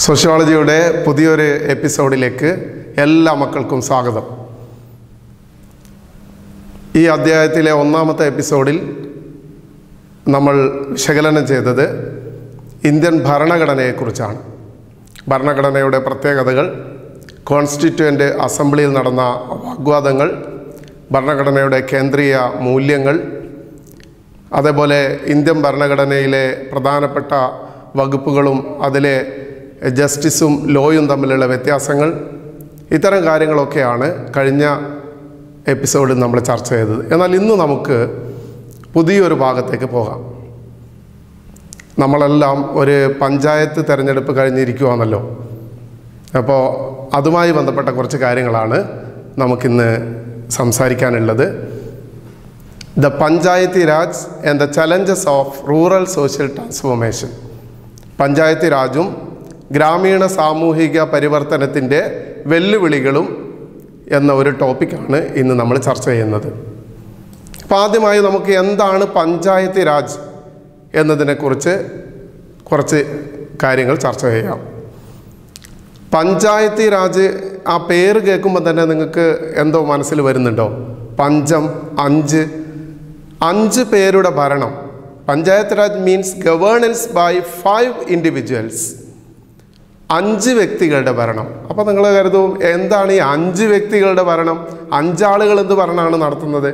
സോഷ്യോളജിയുടെ പുതിയൊരു എപ്പിസോഡിലേക്ക് എല്ലാ മക്കൾക്കും സ്വാഗതം. ഈ അധ്യായത്തിലെ ഒന്നാമത്തെ എപ്പിസോഡിൽ നമ്മൾ വിശകലനം ചെയ്തത് ഇന്ത്യൻ ഭരണഘടനയെക്കുറിച്ചാണ്. ഭരണഘടനയുടെ പ്രത്യേകതകൾ, കോൺസ്റ്റിറ്റ്യൂവൻ്റ് അസംബ്ലിയിൽ നടന്ന വാഗ്വാദങ്ങൾ, ഭരണഘടനയുടെ കേന്ദ്രീയ മൂല്യങ്ങൾ, അതേപോലെ ഇന്ത്യൻ ഭരണഘടനയിലെ പ്രധാനപ്പെട്ട വകുപ്പുകളും അതിലെ ജസ്റ്റിസും ലോയും തമ്മിലുള്ള വ്യത്യാസങ്ങൾ, ഇത്തരം കാര്യങ്ങളൊക്കെയാണ് കഴിഞ്ഞ എപ്പിസോഡിൽ നമ്മൾ ചർച്ച ചെയ്തത്. എന്നാൽ ഇന്ന് നമുക്ക് പുതിയൊരു ഭാഗത്തേക്ക് പോകാം. നമ്മളെല്ലാം ഒരു പഞ്ചായത്ത് തിരഞ്ഞെടുപ്പ് കഴിഞ്ഞിരിക്കുകയാണല്ലോ. അപ്പോൾ അതുമായി ബന്ധപ്പെട്ട കുറച്ച് കാര്യങ്ങളാണ് നമുക്കിന്ന് സംസാരിക്കാനുള്ളത്. The panchayati raj and the challenges of rural social transformation. Panchayati രാജും ഗ്രാമീണ സാമൂഹിക പരിവർത്തനത്തിൻ്റെ വെല്ലുവിളികളും എന്ന ഒരു ടോപ്പിക്കാണ് ഇന്ന് നമ്മൾ ചർച്ച ചെയ്യുന്നത്. അപ്പോൾ ആദ്യമായി നമുക്ക് എന്താണ് പഞ്ചായത്തി രാജ് എന്നതിനെക്കുറിച്ച് കുറച്ച് കാര്യങ്ങൾ ചർച്ച ചെയ്യാം. പഞ്ചായത്തി രാജ്, ആ പേര് കേൾക്കുമ്പോൾ തന്നെ നിങ്ങൾക്ക് എന്തോ മനസ്സിൽ വരുന്നുണ്ടോ? പഞ്ചം, അഞ്ച് പേരുടെ ഭരണം. Panchayat raj means governance by 5 individuals. 5 വ്യക്തികളുടെ ഭരണം. അപ്പോൾ നിങ്ങൾ കരുതും, എന്താണ് ഈ 5 വ്യക്തികളുടെ ഭരണം? 5 ആളുകൾ എന്ത് ഭരണമാണ് നടത്തുന്നത്?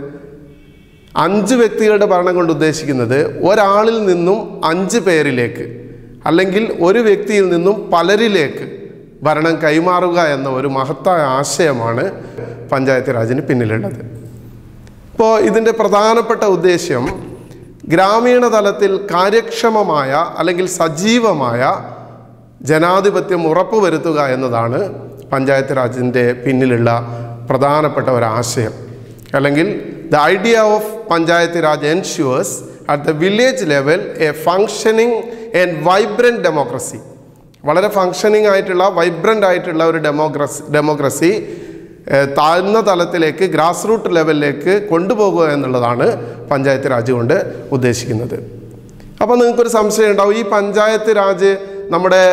5 വ്യക്തികളുടെ ഭരണം കൊണ്ട് ഉദ്ദേശിക്കുന്നത് ഒരാളിൽ നിന്നും 5 പേരിലേക്ക്, അല്ലെങ്കിൽ ഒരു വ്യക്തിയിൽ നിന്നും പലരിലേക്ക് ഭരണം കൈമാറുക എന്ന ഒരു മഹത്തായ ആശയമാണ് പഞ്ചായത്ത് രാജിന് പിന്നിലുള്ളത്. ഇപ്പോൾ ഇതിൻ്റെ പ്രധാനപ്പെട്ട ഉദ്ദേശ്യം ഗ്രാമീണ തലത്തിൽ കാര്യക്ഷമമായ അല്ലെങ്കിൽ സജീവമായ ജനാധിപത്യം ഉറപ്പുവരുത്തുക എന്നതാണ് പഞ്ചായത്ത് രാജിൻ്റെ പിന്നിലുള്ള പ്രധാനപ്പെട്ട ഒരാശയം. അല്ലെങ്കിൽ the idea of panchayat raj ensures at the village level a functioning and vibrant democracy. വളരെ ഫങ്ഷനിങ് ആയിട്ടുള്ള, വൈബ്രൻ്റ് ആയിട്ടുള്ള ഒരു ഡെമോക്രസി താഴ്ന്ന തലത്തിലേക്ക്, ഗ്രാസ് റൂട്ട് ലെവലിലേക്ക് കൊണ്ടുപോകുക എന്നുള്ളതാണ് പഞ്ചായത്ത് രാജ് കൊണ്ട് ഉദ്ദേശിക്കുന്നത്. അപ്പോൾ നിങ്ങൾക്കൊരു സംശയം ഉണ്ടാവും, ഈ പഞ്ചായത്ത് രാജ് നമ്മുടെ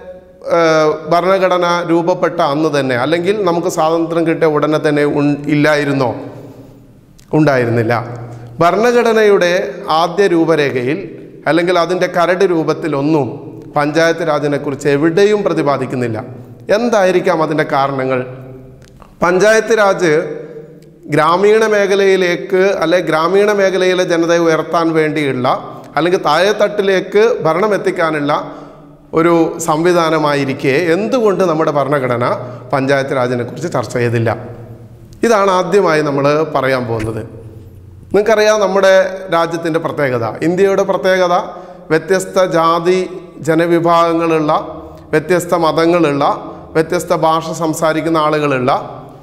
ഭരണഘടന രൂപപ്പെട്ട അന്ന് തന്നെ, അല്ലെങ്കിൽ നമുക്ക് സ്വാതന്ത്ര്യം കിട്ടിയ ഉടനെ തന്നെ ഇല്ലായിരുന്നോ? ഉണ്ടായിരുന്നില്ല. ഭരണഘടനയുടെ ആദ്യ രൂപരേഖയിൽ അല്ലെങ്കിൽ അതിൻ്റെ കരട് രൂപത്തിലൊന്നും പഞ്ചായത്ത് രാജിനെക്കുറിച്ച് എവിടെയും പ്രതിപാദിക്കുന്നില്ല. എന്തായിരിക്കാം അതിൻ്റെ കാരണങ്ങൾ? പഞ്ചായത്ത് രാജ് ഗ്രാമീണ മേഖലയിലേക്ക്, അല്ലെങ്കിൽ ഗ്രാമീണ മേഖലയിലെ ജനതയെ ഉയർത്താൻ വേണ്ടിയുള്ള, അല്ലെങ്കിൽ താഴെത്തട്ടിലേക്ക് ഭരണം എത്തിക്കാനുള്ള ഒരു സംവിധാനമായിരിക്കെ എന്തുകൊണ്ട് നമ്മുടെ ഭരണഘടന പഞ്ചായത്ത് രാജിനെക്കുറിച്ച് ചർച്ച ചെയ്തില്ല? ഇതാണ് ആദ്യമായി നമ്മൾ പറയാൻ പോകുന്നത്. നിങ്ങൾക്കറിയാം നമ്മുടെ രാജ്യത്തിൻ്റെ പ്രത്യേകത, ഇന്ത്യയുടെ പ്രത്യേകത, വ്യത്യസ്ത ജാതി ജനവിഭാഗങ്ങളുള്ള, വ്യത്യസ്ത മതങ്ങളുള്ള, വ്യത്യസ്ത ഭാഷ സംസാരിക്കുന്ന ആളുകളുള്ള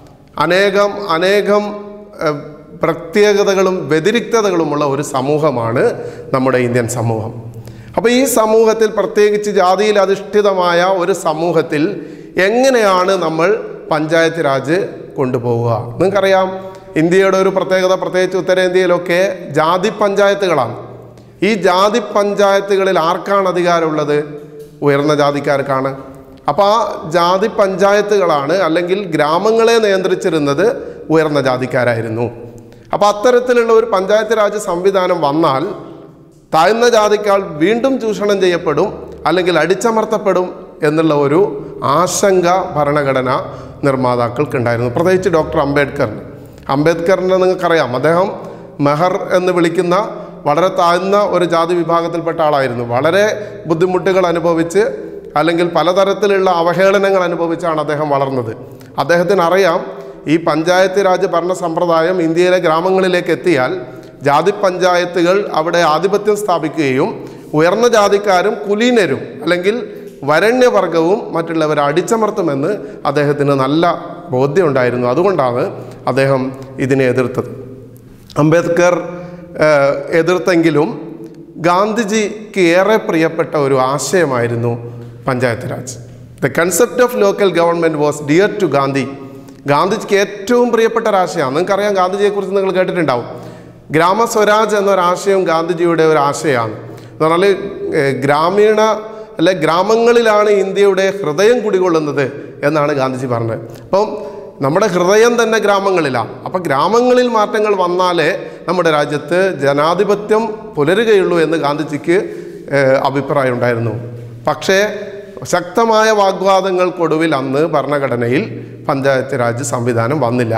അനേകം പ്രത്യേകതകളും വ്യതിരിക്തതകളുമുള്ള ഒരു സമൂഹമാണ് നമ്മുടെ ഇന്ത്യൻ സമൂഹം. അപ്പോൾ ഈ സമൂഹത്തിൽ, പ്രത്യേകിച്ച് ജാതിയിൽ അധിഷ്ഠിതമായ ഒരു സമൂഹത്തിൽ എങ്ങനെയാണ് നമ്മൾ പഞ്ചായത്ത് രാജ് കൊണ്ടുപോവുക? നിങ്ങൾക്കറിയാം, ഇന്ത്യയുടെ ഒരു പ്രത്യേകത, പ്രത്യേകിച്ച് ഉത്തരേന്ത്യയിലൊക്കെ ജാതി പഞ്ചായത്തുകളാണ്. ഈ ജാതി പഞ്ചായത്തുകളിൽ ആർക്കാണ് അധികാരമുള്ളത്? ഉയർന്ന ജാതിക്കാർക്കാണ്. അപ്പോൾ ആ ജാതി പഞ്ചായത്തുകളാണ്, അല്ലെങ്കിൽ ഗ്രാമങ്ങളെ നിയന്ത്രിച്ചിരുന്നത് ഉയർന്ന ജാതിക്കാരായിരുന്നു. അപ്പോൾ അത്തരത്തിലുള്ള ഒരു പഞ്ചായത്ത് രാജ് സംവിധാനം വന്നാൽ താഴ്ന്ന ജാതിക്കാൾ വീണ്ടും ചൂഷണം ചെയ്യപ്പെടും, അല്ലെങ്കിൽ അടിച്ചമർത്തപ്പെടും എന്നുള്ള ഒരു ആശങ്ക ഭരണഘടനാ നിർമ്മാതാക്കൾക്കുണ്ടായിരുന്നു. പ്രത്യേകിച്ച് ഡോക്ടർ അംബേദ്കറിനെ നിങ്ങൾക്കറിയാം. അദ്ദേഹം മെഹർ എന്ന് വിളിക്കുന്ന വളരെ താഴ്ന്ന ഒരു ജാതി വിഭാഗത്തിൽപ്പെട്ട ആളായിരുന്നു. വളരെ ബുദ്ധിമുട്ടുകൾ അനുഭവിച്ച്, അല്ലെങ്കിൽ പലതരത്തിലുള്ള അവഹേളനങ്ങൾ അനുഭവിച്ചാണ് അദ്ദേഹം വളർന്നത്. അദ്ദേഹത്തിന് അറിയാം, ഈ പഞ്ചായത്ത് രാജ് ഭരണ സമ്പ്രദായം ഇന്ത്യയിലെ ഗ്രാമങ്ങളിലേക്ക് എത്തിയാൽ ജാതി പഞ്ചായത്തുകൾ അവിടെ ആധിപത്യം സ്ഥാപിക്കുകയും ഉയർന്ന ജാതിക്കാരും കുലീനരും, അല്ലെങ്കിൽ വരണ്യവർഗവും മറ്റുള്ളവരെ അടിച്ചമർത്തുമെന്ന് അദ്ദേഹത്തിന് നല്ല ബോധ്യമുണ്ടായിരുന്നു. അതുകൊണ്ടാണ് അദ്ദേഹം ഇതിനെ എതിർത്തത്. അംബേദ്കർ എതിർത്തെങ്കിലും ഗാന്ധിജിക്ക് ഏറെ പ്രിയപ്പെട്ട ഒരു ആശയമായിരുന്നു panchayat raj. The concept of local government was dear to Gandhi. ഗാന്ധിജിക്ക് ഏറ്റവും പ്രിയപ്പെട്ട ഒരാശയമാണ്. നിങ്ങൾക്കറിയാം, ഗാന്ധിജിയെക്കുറിച്ച് നിങ്ങൾ കേട്ടിട്ടുണ്ടാവും. ഗ്രാമസ്വരാജ് എന്നൊരാശയം ഗാന്ധിജിയുടെ ഒരു ആശയമാണ്. എന്ന് പറഞ്ഞാൽ ഗ്രാമീണ അല്ലെ ഗ്രാമങ്ങളിലാണ് ഇന്ത്യയുടെ ഹൃദയം കുടികൊള്ളുന്നത് എന്നാണ് ഗാന്ധിജി പറഞ്ഞത്. അപ്പം നമ്മുടെ ഹൃദയം തന്നെ ഗ്രാമങ്ങളിലാണ്. അപ്പം ഗ്രാമങ്ങളിൽ മാറ്റങ്ങൾ വന്നാലേ നമ്മുടെ രാജ്യത്ത് ജനാധിപത്യം പുലരുകയുള്ളൂ എന്ന് ഗാന്ധിജിക്ക് അഭിപ്രായം ഉണ്ടായിരുന്നു. പക്ഷേ ശക്തമായ വാഗ്വാദങ്ങൾക്കൊടുവിൽ അന്ന് ഭരണഘടനയിൽ പഞ്ചായത്ത് രാജ് സംവിധാനം വന്നില്ല.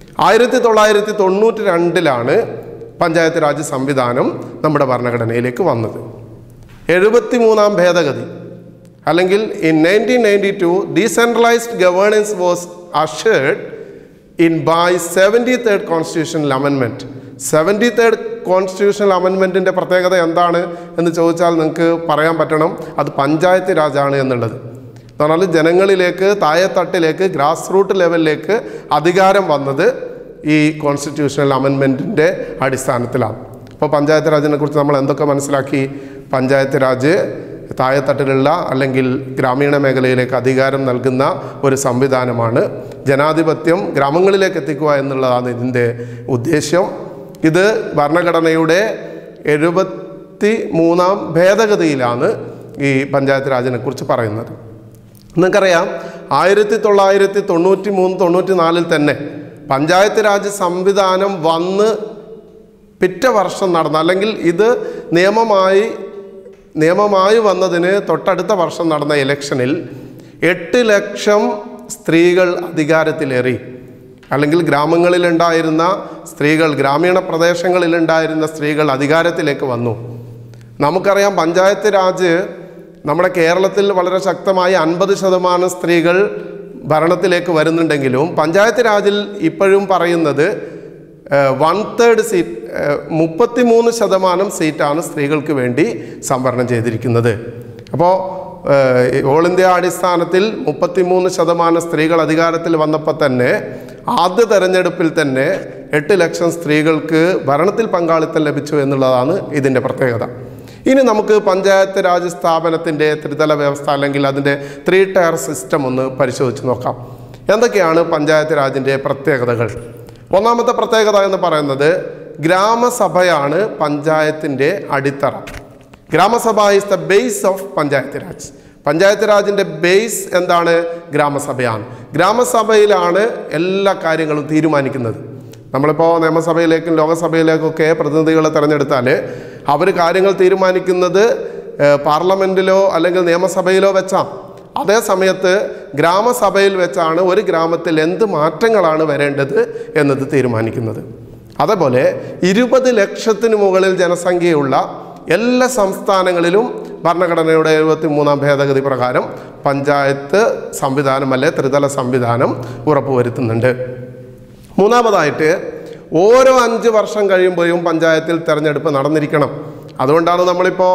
1992 പഞ്ചായത്ത് രാജ് സംവിധാനം നമ്മുടെ ഭരണഘടനയിലേക്ക് വന്നത്. 73ാം ഭേദഗതി അല്ലെങ്കിൽ in 1992 decentralised governance was ushered in by 73rd constitutional amendment. 73rd constitutional അമെൻമെൻറ്റിൻ്റെ പ്രത്യേകത എന്താണ് എന്ന് ചോദിച്ചാൽ നിങ്ങൾക്ക് പറയാൻ പറ്റണം അത് പഞ്ചായത്ത് രാജാണ് എന്നുള്ളത്. എന്ന് പറഞ്ഞാൽ ജനങ്ങളിലേക്ക്, താഴെത്തട്ടിലേക്ക്, ഗ്രാസ് റൂട്ട് ലെവലിലേക്ക് അധികാരം വന്നത് ഈ കോൺസ്റ്റിറ്റ്യൂഷണൽ അമെൻമെൻറ്റിൻ്റെ അടിസ്ഥാനത്തിലാണ്. അപ്പോൾ പഞ്ചായത്ത് രാജിനെ കുറിച്ച് നമ്മൾ എന്തൊക്കെ മനസ്സിലാക്കി? പഞ്ചായത്ത് രാജ് താഴെത്തട്ടിലുള്ള അല്ലെങ്കിൽ ഗ്രാമീണ മേഖലയിലേക്ക് അധികാരം നൽകുന്ന ഒരു സംവിധാനമാണ്. ജനാധിപത്യം ഗ്രാമങ്ങളിലേക്ക് എത്തിക്കുക എന്നുള്ളതാണ് ഇതിൻ്റെ ഉദ്ദേശ്യം. ഇത് ഭരണഘടനയുടെ 73ാം ഭേദഗതിയിലാണ് ഈ പഞ്ചായത്ത് രാജിനെ കുറിച്ച് പറയുന്നത്. നിങ്ങൾക്കറിയാം 1993-94 തന്നെ പഞ്ചായത്ത് രാജ് സംവിധാനം വന്ന് പിറ്റ വർഷം നടന്ന, അല്ലെങ്കിൽ ഇത് നിയമമായി വന്നതിന് തൊട്ടടുത്ത വർഷം നടന്ന ഇലക്ഷനിൽ 8 ലക്ഷം സ്ത്രീകൾ അധികാരത്തിലേറി. അല്ലെങ്കിൽ ഗ്രാമങ്ങളിലുണ്ടായിരുന്ന സ്ത്രീകൾ, ഗ്രാമീണ പ്രദേശങ്ങളിലുണ്ടായിരുന്ന സ്ത്രീകൾ അധികാരത്തിലേക്ക് വന്നു. നമുക്കറിയാം പഞ്ചായത്ത് രാജ് നമ്മുടെ കേരളത്തിൽ വളരെ ശക്തമായി 50% സ്ത്രീകൾ ഭരണത്തിലേക്ക് വരുന്നുണ്ടെങ്കിലും പഞ്ചായത്ത് രാജിൽ ഇപ്പോഴും പറയുന്നത് 1/3 സീറ്റ്, 33% സീറ്റാണ് സ്ത്രീകൾക്ക് വേണ്ടി സംവരണം ചെയ്തിരിക്കുന്നത്. അപ്പോൾ ഓൾ ഇന്ത്യ അടിസ്ഥാനത്തിൽ 33% സ്ത്രീകൾ അധികാരത്തിൽ വന്നപ്പോൾ തന്നെ ആദ്യ തെരഞ്ഞെടുപ്പിൽ തന്നെ 8 ലക്ഷം സ്ത്രീകൾക്ക് ഭരണത്തിൽ പങ്കാളിത്തം ലഭിച്ചു എന്നുള്ളതാണ് ഇതിൻ്റെ പ്രത്യേകത. ഇനി നമുക്ക് പഞ്ചായത്ത് രാജ് സ്ഥാപനത്തിൻ്റെ ത്രിതല വ്യവസ്ഥ അല്ലെങ്കിൽ അതിൻ്റെ 3 ടയർ സിസ്റ്റം ഒന്ന് പരിശോധിച്ച് നോക്കാം. എന്തൊക്കെയാണ് പഞ്ചായത്ത് രാജിൻ്റെ പ്രത്യേകതകൾ? ഒന്നാമത്തെ പ്രത്യേകത എന്ന് പറയുന്നത് ഗ്രാമസഭയാണ് പഞ്ചായത്തിൻ്റെ അടിത്തറ. Gram sabha is the base of panchayat raj. Panchayat രാജിൻ്റെ ബേസ് എന്താണ്? ഗ്രാമസഭയാണ്. ഗ്രാമസഭയിലാണ് എല്ലാ കാര്യങ്ങളും തീരുമാനിക്കുന്നത്. നമ്മളിപ്പോൾ നിയമസഭയിലേക്കും ലോകസഭയിലേക്കൊക്കെ പ്രതിനിധികളെ തിരഞ്ഞെടുത്താൽ അവർ കാര്യങ്ങൾ തീരുമാനിക്കുന്നത് പാർലമെൻറ്റിലോ അല്ലെങ്കിൽ നിയമസഭയിലോ വെച്ചാണ്. അതേ സമയത്ത് ഗ്രാമസഭയിൽ വെച്ചാണ് ഒരു ഗ്രാമത്തിൽ എന്ത് മാറ്റങ്ങളാണ് വരേണ്ടത് എന്നത് തീരുമാനിക്കുന്നത്. അതേപോലെ 20 ലക്ഷത്തിന് മുകളിൽ ജനസംഖ്യയുള്ള എല്ലാ സംസ്ഥാനങ്ങളിലും ഭരണഘടനയുടെ 73ാം ഭേദഗതി പ്രകാരം പഞ്ചായത്ത് സംവിധാനം അല്ലെ ത്രിതല സംവിധാനം ഉറപ്പുവരുത്തുന്നുണ്ട്. മൂന്നാമതായിട്ട് ഓരോ 5 വർഷം കഴിയുമ്പോഴും പഞ്ചായത്തിൽ തിരഞ്ഞെടുപ്പ് നടന്നിരിക്കണം. അതുകൊണ്ടാണ് നമ്മളിപ്പോൾ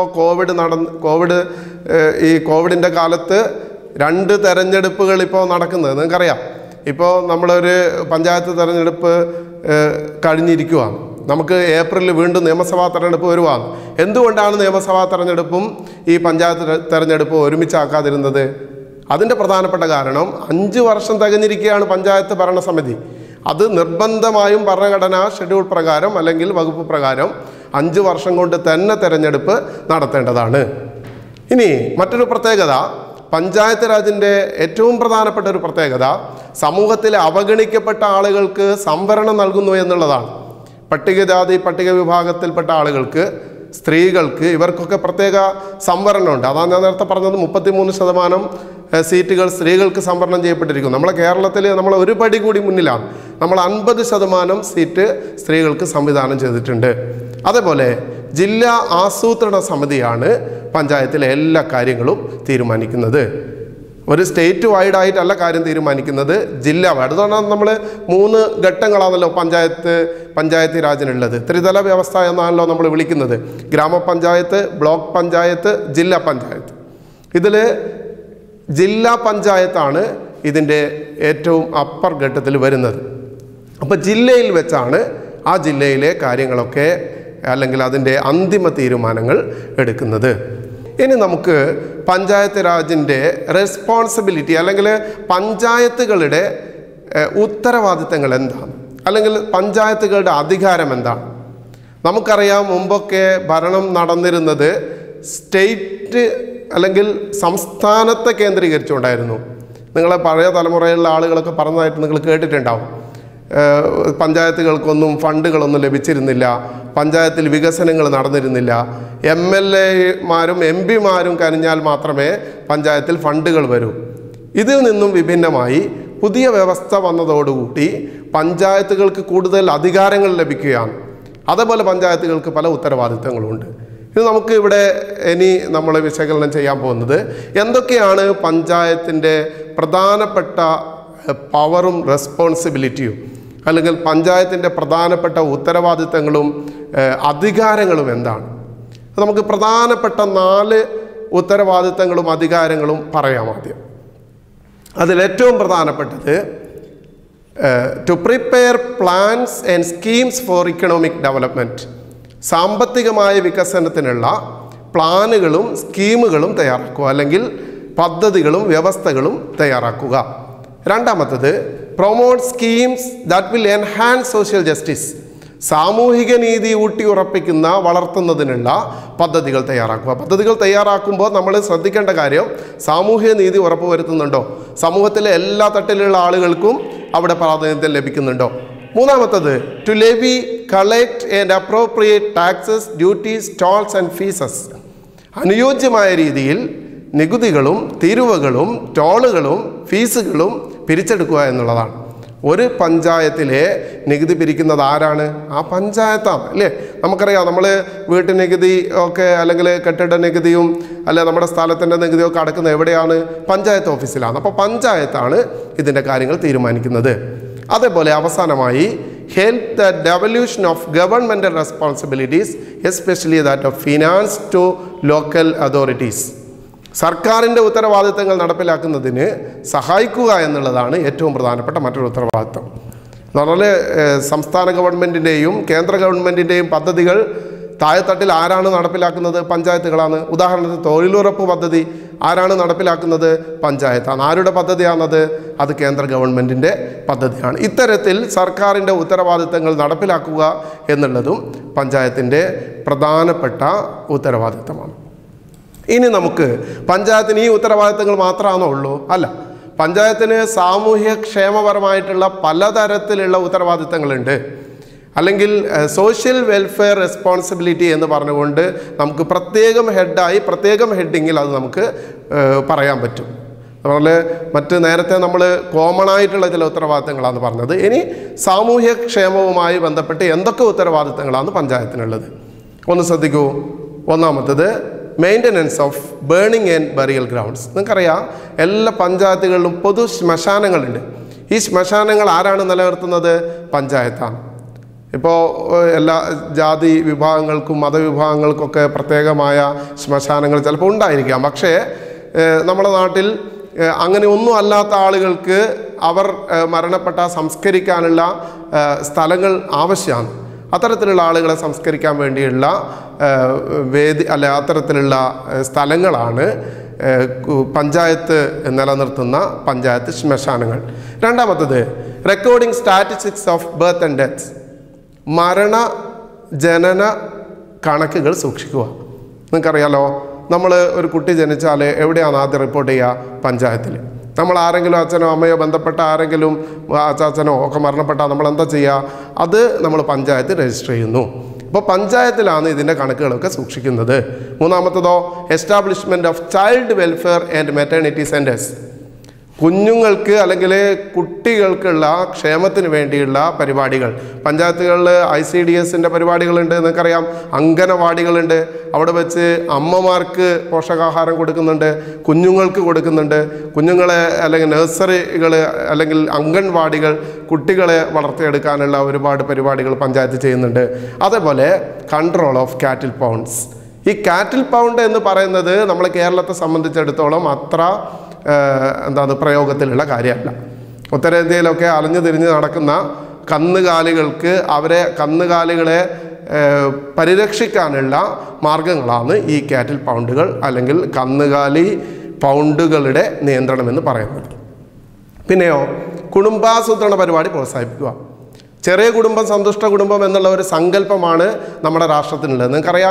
കോവിഡിൻ്റെ കാലത്ത് 2 തെരഞ്ഞെടുപ്പുകൾ ഇപ്പോൾ നടക്കുന്നത്. നിങ്ങൾക്കറിയാം, ഇപ്പോൾ നമ്മളൊരു പഞ്ചായത്ത് തിരഞ്ഞെടുപ്പ് കഴിഞ്ഞിരിക്കുകയാണ്. നമുക്ക് ഏപ്രിലിൽ വീണ്ടും നിയമസഭാ തെരഞ്ഞെടുപ്പ് വരുവാണ്. എന്തുകൊണ്ടാണ് നിയമസഭാ തെരഞ്ഞെടുപ്പും ഈ പഞ്ചായത്ത് തെരഞ്ഞെടുപ്പും ഒരുമിച്ചാക്കാതിരുന്നത്? അതിൻ്റെ പ്രധാനപ്പെട്ട കാരണം 5 വർഷം തികഞ്ഞിരിക്കുകയാണ് പഞ്ചായത്ത് ഭരണസമിതി. അത് നിർബന്ധമായും ഭരണഘടനാ ഷെഡ്യൂൾ പ്രകാരം അല്ലെങ്കിൽ വകുപ്പ് പ്രകാരം 5 വർഷം കൊണ്ട് തന്നെ തെരഞ്ഞെടുപ്പ് നടത്തേണ്ടതാണ്. ഇനി മറ്റൊരു പ്രത്യേകത, പഞ്ചായത്ത് രാജിൻ്റെ ഏറ്റവും പ്രധാനപ്പെട്ട ഒരു പ്രത്യേകത സമൂഹത്തിലെ അവഗണിക്കപ്പെട്ട ആളുകൾക്ക് സംവരണം നൽകുന്നു എന്നുള്ളതാണ്. പട്ടികജാതി പട്ടിക വിഭാഗത്തിൽപ്പെട്ട ആളുകൾക്ക്, സ്ത്രീകൾക്ക്, ഇവർക്കൊക്കെ പ്രത്യേക സംവരണമുണ്ട്. അതാണ് ഞാൻ നേരത്തെ പറഞ്ഞത്. 33% സീറ്റുകൾ സ്ത്രീകൾക്ക് സംവരണം ചെയ്യപ്പെട്ടിരിക്കുന്നു. നമ്മളെ കേരളത്തിൽ നമ്മൾ ഒരു പടി കൂടി മുന്നിലാണ്. നമ്മൾ 50% സീറ്റ് സ്ത്രീകൾക്ക് സംവിധാനം ചെയ്തിട്ടുണ്ട്. അതേപോലെ ജില്ലാ ആസൂത്രണ സമിതിയാണ് പഞ്ചായത്തിലെ എല്ലാ കാര്യങ്ങളും തീരുമാനിക്കുന്നത്. ഒരു സ്റ്റേറ്റ് വൈഡായിട്ടല്ല കാര്യം തീരുമാനിക്കുന്നത്, ജില്ല വൈഡ്. അതുകൊണ്ടാണ് നമ്മൾ 3 ഘട്ടങ്ങളാണല്ലോ പഞ്ചായത്ത് രാജിനുള്ളത്. ത്രിതല വ്യവസ്ഥ എന്നാണല്ലോ നമ്മൾ വിളിക്കുന്നത്. ഗ്രാമപഞ്ചായത്ത്, ബ്ലോക്ക് പഞ്ചായത്ത്, ജില്ലാ പഞ്ചായത്ത്. ഇതിൽ ജില്ലാ പഞ്ചായത്താണ് ഇതിൻ്റെ ഏറ്റവും അപ്പർ ഘട്ടത്തിൽ വരുന്നത്. അപ്പോൾ ജില്ലയിൽ വെച്ചാണ് ആ ജില്ലയിലെ കാര്യങ്ങളൊക്കെ അല്ലെങ്കിൽ അതിൻ്റെ അന്തിമ തീരുമാനങ്ങൾ എടുക്കുന്നത്. ഇനി നമുക്ക് പഞ്ചായത്ത് രാജിൻ്റെ റെസ്പോൺസിബിലിറ്റി അല്ലെങ്കിൽ പഞ്ചായത്തുകളുടെ ഉത്തരവാദിത്തങ്ങൾ എന്താണ്, അല്ലെങ്കിൽ പഞ്ചായത്തുകളുടെ അധികാരം എന്താണ്? നമുക്കറിയാം, മുമ്പൊക്കെ ഭരണം നടന്നിരുന്നത് സ്റ്റേറ്റ് അല്ലെങ്കിൽ സംസ്ഥാനത്തെ കേന്ദ്രീകരിച്ചുകൊണ്ടായിരുന്നു. നിങ്ങളെ പഴയ തലമുറയിലുള്ള ആളുകളൊക്കെ പറഞ്ഞതായിട്ട് നിങ്ങൾ കേട്ടിട്ടുണ്ടാവും. പഞ്ചായത്തുകൾക്കൊന്നും ഫണ്ടുകളൊന്നും ലഭിച്ചിരുന്നില്ല, പഞ്ചായത്തിൽ വികസനങ്ങൾ നടന്നിരുന്നില്ല, MLA-മാരും MP-മാരും കനിഞ്ഞാൽ മാത്രമേ പഞ്ചായത്തിൽ ഫണ്ടുകൾ വരൂ. ഇതിൽ നിന്നും വിഭിന്നമായി പുതിയ വ്യവസ്ഥ വന്നതോടുകൂടി പഞ്ചായത്തുകൾക്ക് കൂടുതൽ അധികാരങ്ങൾ ലഭിക്കുകയാണ്. അതേപോലെ പഞ്ചായത്തുകൾക്ക് പല ഉത്തരവാദിത്തങ്ങളുമുണ്ട്. ഇത് നമുക്ക് ഇവിടെ ഇനി നമ്മൾ വിശകലനം ചെയ്യാൻ പോകുന്നത് എന്തൊക്കെയാണ് പഞ്ചായത്തിൻ്റെ പ്രധാനപ്പെട്ട പവറും റെസ്പോൺസിബിലിറ്റിയും, അല്ലെങ്കിൽ പഞ്ചായത്തിൻ്റെ പ്രധാനപ്പെട്ട ഉത്തരവാദിത്തങ്ങളും അധികാരങ്ങളും എന്താണ്. നമുക്ക് പ്രധാനപ്പെട്ട 4 ഉത്തരവാദിത്തങ്ങളും അധികാരങ്ങളും പറയാം. ആദ്യം അതിലേറ്റവും പ്രധാനപ്പെട്ടത് to prepare plans and schemes for economic development, സാമ്പത്തികമായ വികസനത്തിനുള്ള പ്ലാനുകളും സ്കീമുകളും തയ്യാറാക്കുക, അല്ലെങ്കിൽ പദ്ധതികളും വ്യവസ്ഥകളും തയ്യാറാക്കുക. രണ്ടാമത്തത് promote schemes that will enhance social justice, സാമൂഹിക നീതി ഊട്ടിയുറപ്പിക്കുന്ന വളർത്തുന്നതിനുള്ള പദ്ധതികൾ തയ്യാറാക്കുക. പദ്ധതികൾ തയ്യാറാക്കുമ്പോൾ നമ്മൾ ശ്രദ്ധിക്കേണ്ട കാര്യം, സാമൂഹിക നീതി ഉറപ്പുവരുത്തുന്നുണ്ടോ, സമൂഹത്തിലെ എല്ലാ തട്ടിലുള്ള ആളുകൾക്കും അവിടെ പ്രാതിനിധ്യം ലഭിക്കുന്നുണ്ടോ. മൂന്നാമത്തത് to levy, collect and appropriate taxes, duties, tolls and fees, അനുയോജ്യമായ രീതിയിൽ നികുതികളും തീരുവകളും ടോളുകളും ഫീസുകളും പിരിച്ചെടുക്കുക എന്നുള്ളതാണ്. ഒരു പഞ്ചായത്തിലെ നികുതി പിരിക്കുന്നത് ആരാണ്? ആ പഞ്ചായത്താണ്, അല്ലേ? നമുക്കറിയാം, നമ്മൾ വീട്ടു നികുതി ഒക്കെ അല്ലെങ്കിൽ കെട്ടിട നികുതിയും അല്ലെ നമ്മുടെ സ്ഥലത്തിൻ്റെ നികുതിയൊക്കെ അടക്കുന്നത് എവിടെയാണ്? പഞ്ചായത്ത് ഓഫീസിലാണ്. അപ്പോൾ പഞ്ചായത്താണ് ഇതിൻ്റെ കാര്യങ്ങൾ തീരുമാനിക്കുന്നത്. അതേപോലെ അവസാനമായി help the devolution of governmental responsibilities, especially that of finance to local authorities, സർക്കാരിൻ്റെ ഉത്തരവാദിത്തങ്ങൾ നടപ്പിലാക്കുന്നതിന് സഹായിക്കുക എന്നുള്ളതാണ് ഏറ്റവും പ്രധാനപ്പെട്ട മറ്റൊരു ഉത്തരവാദിത്തം. എന്ന് പറഞ്ഞാൽ സംസ്ഥാന ഗവൺമെൻറ്റിൻ്റെയും കേന്ദ്ര ഗവൺമെൻറ്റിൻ്റെയും പദ്ധതികൾ താഴെത്തട്ടിൽ ആരാണ് നടപ്പിലാക്കുന്നത്? പഞ്ചായത്തുകളാണ്. ഉദാഹരണത്തിന് തൊഴിലുറപ്പ് പദ്ധതി ആരാണ് നടപ്പിലാക്കുന്നത്? പഞ്ചായത്താണ്. ആരുടെ പദ്ധതിയാണത്? അത് കേന്ദ്ര ഗവൺമെൻറ്റിൻ്റെ പദ്ധതിയാണ്. ഇത്തരത്തിൽ സർക്കാരിൻ്റെ ഉത്തരവാദിത്തങ്ങൾ നടപ്പിലാക്കുക എന്നുള്ളതും പഞ്ചായത്തിൻ്റെ പ്രധാനപ്പെട്ട ഉത്തരവാദിത്തമാണ്. ഇനി നമുക്ക് പഞ്ചായത്തിന് ഈ ഉത്തരവാദിത്തങ്ങൾ മാത്രമാണോ ഉള്ളൂ? അല്ല. പഞ്ചായത്തിന് സാമൂഹ്യ ക്ഷേമപരമായിട്ടുള്ള പലതരത്തിലുള്ള ഉത്തരവാദിത്തങ്ങളുണ്ട്. അല്ലെങ്കിൽ സോഷ്യൽ വെൽഫെയർ റെസ്പോൺസിബിലിറ്റി എന്ന് പറഞ്ഞുകൊണ്ട് നമുക്ക് പ്രത്യേകം ഹെഡായി പ്രത്യേകം ഹെഡിങ്ങിൽ അത് നമുക്ക് പറയാൻ പറ്റും. അതുപോലെ നേരത്തെ നമ്മൾ കോമൺ ആയിട്ടുള്ള ചില ഉത്തരവാദിത്തങ്ങളാണ് പറഞ്ഞത്. ഇനി സാമൂഹ്യ ക്ഷേമവുമായി ബന്ധപ്പെട്ട് എന്തൊക്കെ ഉത്തരവാദിത്തങ്ങളാണ് പഞ്ചായത്തിനുള്ളത് ഒന്ന് ശ്രദ്ധിക്കൂ. ഒന്നാമത്തത് maintenance of burning and burial grounds. നിങ്ങൾക്കറിയാം, എല്ലാ പഞ്ചായത്തുകളിലും പൊതു ശ്മശാനങ്ങളുണ്ട്. ഈ ശ്മശാനങ്ങൾ ആരാണ് നിലനിർത്തുന്നത്? പഞ്ചായത്താണ്. ഇപ്പോൾ എല്ലാ ജാതി വിഭാഗങ്ങൾക്കും മതവിഭാഗങ്ങൾക്കൊക്കെ പ്രത്യേകമായ ശ്മശാനങ്ങൾ ചിലപ്പോൾ ഉണ്ടായിരിക്കാം. പക്ഷേ നമ്മുടെ നാട്ടിൽ അങ്ങനെ ഒന്നും അല്ലാത്ത ആളുകൾക്ക് അവർ മരണപ്പെട്ട സംസ്കരിക്കാനുള്ള സ്ഥലങ്ങൾ ആവശ്യമാണ്. അത്തരത്തിലുള്ള ആളുകളെ സംസ്കരിക്കാൻ വേണ്ടിയുള്ള അത്തരത്തിലുള്ള സ്ഥലങ്ങളാണ് പഞ്ചായത്ത് നിലനിർത്തുന്ന പഞ്ചായത്ത് ശ്മശാനങ്ങൾ. രണ്ടാമത്തത് recording statistics of birth and deaths, മരണ ജനന കണക്കുകൾ സൂക്ഷിക്കുക. നിങ്ങൾക്കറിയാലോ, നമ്മൾ ഒരു കുട്ടി ജനിച്ചാൽ എവിടെയാണ് ആദ്യം റിപ്പോർട്ട് ചെയ്യുക? പഞ്ചായത്തിൽ. നമ്മൾ ആരെങ്കിലും അച്ഛനോ അമ്മയോ ബന്ധപ്പെട്ട ആരെങ്കിലും അച്ചാച്ചനോ ഒക്കെ മരണപ്പെട്ടാൽ നമ്മൾ എന്താ ചെയ്യുക? അത് നമ്മൾ പഞ്ചായത്ത് രജിസ്റ്റർ ചെയ്യുന്നു. അപ്പോൾ പഞ്ചായത്തിലാണ് ഇതിൻ്റെ കണക്കുകളൊക്കെ സൂക്ഷിക്കുന്നത്. മൂന്നാമത്തതോ establishment of child welfare and maternity centres, കുഞ്ഞുങ്ങൾക്ക് അല്ലെങ്കിൽ കുട്ടികൾക്കുള്ള ക്ഷേമത്തിന് വേണ്ടിയുള്ള പരിപാടികൾ. പഞ്ചായത്തുകളിൽ ICDS പരിപാടികളുണ്ട്, നിങ്ങൾക്കറിയാം. അംഗനവാടികളുണ്ട്. അവിടെ വെച്ച് അമ്മമാർക്ക് പോഷകാഹാരം കൊടുക്കുന്നുണ്ട്, കുഞ്ഞുങ്ങൾക്ക് കൊടുക്കുന്നുണ്ട്. കുഞ്ഞുങ്ങളെ അല്ലെങ്കിൽ നഴ്സറികൾ അല്ലെങ്കിൽ അംഗൻവാടികൾ കുട്ടികളെ വളർത്തിയെടുക്കാനുള്ള ഒരുപാട് പരിപാടികൾ പഞ്ചായത്ത് ചെയ്യുന്നുണ്ട്. അതേപോലെ കൺട്രോൾ ഓഫ് കാറ്റിൽ പൗണ്ട്സ്. ഈ കാറ്റിൽ പൗണ്ട് എന്ന് പറയുന്നത് നമ്മൾ കേരളത്തെ സംബന്ധിച്ചിടത്തോളം അത്ര പ്രയോഗത്തിലുള്ള കാര്യമല്ല. ഉത്തരേന്ത്യയിലൊക്കെ അലഞ്ഞു തിരിഞ്ഞ് നടക്കുന്ന കന്നുകാലികൾക്ക് കന്നുകാലികളെ പരിരക്ഷിക്കാനുള്ള മാർഗങ്ങളാണ് ഈ കാറ്റിൽ പൗണ്ടുകൾ അല്ലെങ്കിൽ കന്നുകാലി പൗണ്ടുകളുടെ നിയന്ത്രണം എന്ന് പറയുന്നത്. പിന്നെയോ കുടുംബാസൂത്രണ പരിപാടി പ്രോത്സാഹിപ്പിക്കുക. ചെറിയ കുടുംബം സന്തുഷ്ട കുടുംബം എന്നുള്ള ഒരു സങ്കല്പമാണ് നമ്മുടെ രാഷ്ട്രത്തിനുള്ളത്. നിങ്ങൾക്കറിയാം,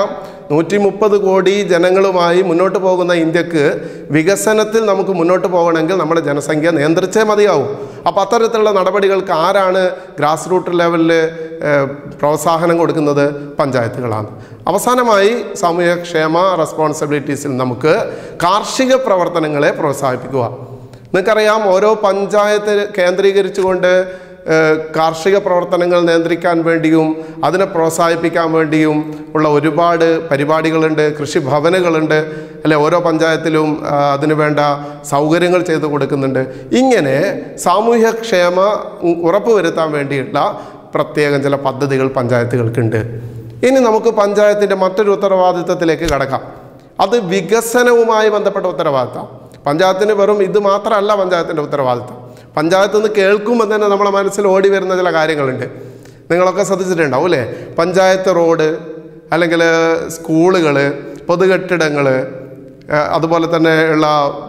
130 കോടി ജനങ്ങളുമായി മുന്നോട്ട് പോകുന്ന ഇന്ത്യക്ക് വികസനത്തിൽ നമുക്ക് മുന്നോട്ട് പോകണമെങ്കിൽ നമ്മുടെ ജനസംഖ്യ നിയന്ത്രിച്ചേ മതിയാവും. അപ്പോൾ അത്തരത്തിലുള്ള നടപടികൾക്ക് ആരാണ് ഗ്രാസ് റൂട്ട് ലെവലിൽ പ്രോത്സാഹനം കൊടുക്കുന്നത്? പഞ്ചായത്തുകളാണ്. അവസാനമായി സാമൂഹ്യക്ഷേമ റെസ്പോൺസിബിലിറ്റീസിൽ നമുക്ക് കാർഷിക പ്രവർത്തനങ്ങളെ പ്രോത്സാഹിപ്പിക്കുക. നിങ്ങൾക്കറിയാം, ഓരോ പഞ്ചായത്ത് കേന്ദ്രീകരിച്ചുകൊണ്ട് കാർഷിക പ്രവർത്തനങ്ങൾ നിയന്ത്രിക്കാൻ വേണ്ടിയും അതിനെ പ്രോത്സാഹിപ്പിക്കാൻ വേണ്ടിയും ഉള്ള ഒരുപാട് പരിപാടികളുണ്ട്, കൃഷിഭവനുകളുണ്ട് അല്ലെ? ഓരോ പഞ്ചായത്തിലും അതിനു വേണ്ട സൗകര്യങ്ങൾ ചെയ്തു കൊടുക്കുന്നുണ്ട്. ഇങ്ങനെ സാമൂഹ്യക്ഷേമ ഉറപ്പുവരുത്താൻ വേണ്ടിയുള്ള പ്രത്യേകം ചില പദ്ധതികൾ പഞ്ചായത്തുകൾക്കുണ്ട്. ഇനി നമുക്ക് പഞ്ചായത്തിൻ്റെ മറ്റൊരു ഉത്തരവാദിത്തത്തിലേക്ക് കടക്കാം. അത് വികസനവുമായി ബന്ധപ്പെട്ട ഉത്തരവാദിത്തം. പഞ്ചായത്തിന് വെറും ഇത് മാത്രമല്ല പഞ്ചായത്തിൻ്റെ ഉത്തരവാദിത്തം. പഞ്ചായത്ത് നിന്ന് കേൾക്കുമ്പോൾ തന്നെ നമ്മുടെ മനസ്സിൽ ഓടി വരുന്ന ചില കാര്യങ്ങളുണ്ട്. നിങ്ങളൊക്കെ ശ്രദ്ധിച്ചിട്ടുണ്ടാവും അല്ലേ? പഞ്ചായത്ത് റോഡ്, അല്ലെങ്കിൽ സ്കൂളുകൾ, പൊതുകെട്ടിടങ്ങൾ, അതുപോലെ തന്നെ ഉള്ള